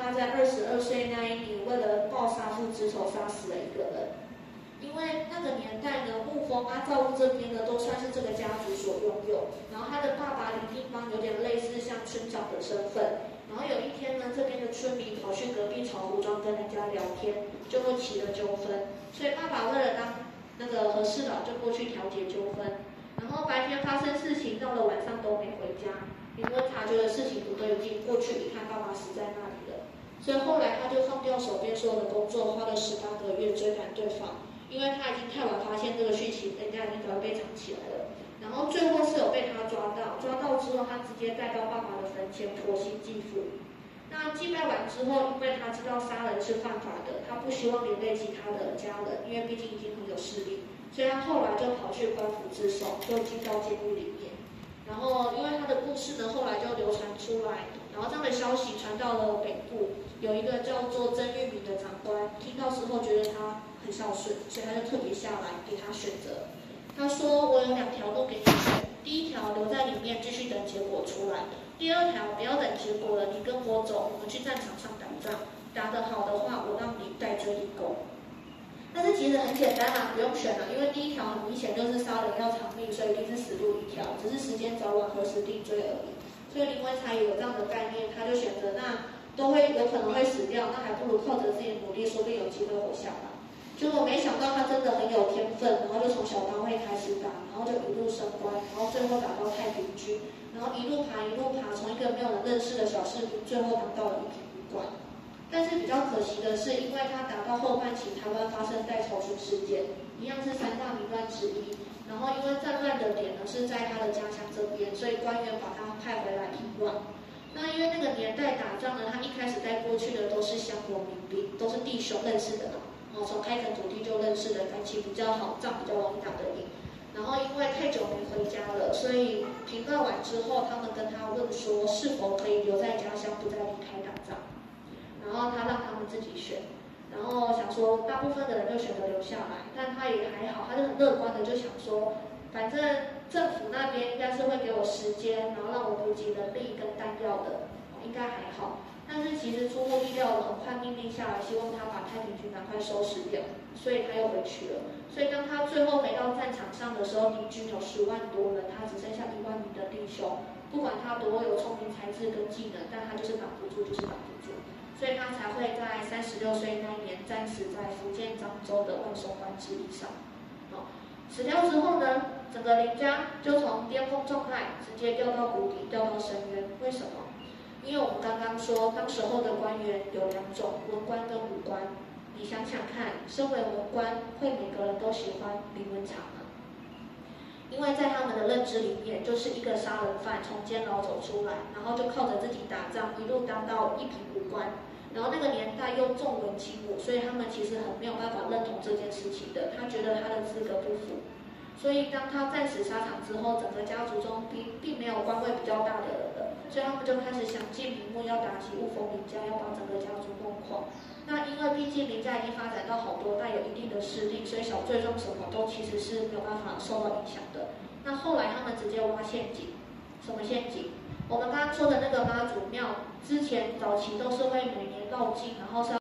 他在22岁那一年，为了报杀父之仇，杀死了一个人。因为那个年代呢，沐风阿照屋这边呢，都算是这个家族所拥有。然后他的爸爸林定邦有点类似像村长的身份。然后有一天呢，这边的村民跑去隔壁草湖庄跟人家聊天，就会起了纠纷。所以爸爸为了当那个和事佬，就过去调解纠纷。然后白天发生事情，到了晚上都没回家。因为察觉得事情不对劲，过去一看，爸爸死在那里了。所以后来他就放掉手边所有的工作，花了18个月追赶对方。因为他已经太晚发现这个讯息，人家已经早被藏起来了。然后最后是有被他抓到，抓到之后他直接带到爸爸的坟前婆媳祭父。那祭拜完之后，因为他知道杀人是犯法的，他不希望连累其他的家人，因为毕竟已经很有势力，所以他后来就跑去官府自首，就进到监狱里面。然后因为他的故事呢，后来就流传出来，然后这样的消息传到了北部，有一个叫做曾玉明的长官，听到之后觉得他很孝顺，所以他就特别下来给他选择。他说：“我有2条路给你选，第一条留在里面继续等结果出来，第2条不要等结果了，你跟我走，我们去战场上打仗，打得好的话，我让你带罪立功。”但是其实很简单啊，不用选了，因为第1条很明显就是杀人要偿命，所以一定是死路一条，只是时间早晚何时定罪而已。所以林威才也有这样的概念，他就选择那都会有可能会死掉，那还不如靠着自己的努力，说不定有机会活下来。结果没想到他真的很有天分，然后就从小单位开始打，然后就一路升官，然后最后打到太平军，然后一路爬，从一个没有人认识的小士兵，最后当到了一品武官。但是比较可惜的是，因为他打到后半期，台湾发生代潮军事件，一样是3大民乱之一。然后因为战乱的点呢是在他的家乡这边，所以官员把他派回来平乱。那因为那个年代打仗呢，他一开始带过去的都是乡国民兵，都是弟兄认识的嘛。从开垦土地就认识的，感情比较好，仗比较容易打得赢。然后因为太久没回家了，所以平乱完之后，他们跟他问说是否可以留在家乡，不再离开打仗。然后他让他们自己选，然后想说大部分的人就选择留下来，但他也还好，他就很乐观的就想说，反正政府那边应该是会给我时间，然后让我补给人力跟弹药的，应该还好。但是其实出乎意料的，很快命令下来，希望他把太平军赶快收拾掉，所以他又回去了。所以当他最后回到战场上的时候，敌军有10万多人，他只剩下1万名的弟兄。不管他多有聪明才智跟技能，但他就是挡不住，就是挡不住。所以他才会在36岁那一年战死在福建漳州的万松湾之役上。死掉之后呢，整个林家就从巅峰状态直接掉到谷底，掉到深渊。为什么？因为我们刚刚说，当时候的官员有2种，文官跟武官。你想想看，身为文官，会每个人都喜欢林文长吗？因为在他们的认知里面，就是一个杀人犯从监牢走出来，然后就靠着自己打仗，一路当到一品武官。然后那个年代又重文轻武，所以他们其实很没有办法认同这件事情的。他觉得他的资格不符，所以当他战死沙场之后，整个家族中并没有官位比较大的人了，所以他们就开始想尽名目要打击雾峰林家，要把整个家族弄垮。那因为毕竟林家已经发展到好多代，有一定的势力，所以小罪状什么都其实是没有办法受到影响的。那后来他们直接挖陷阱，什么陷阱？我们刚刚说的那个妈祖庙，之前早期都是会每年绕境，然后是要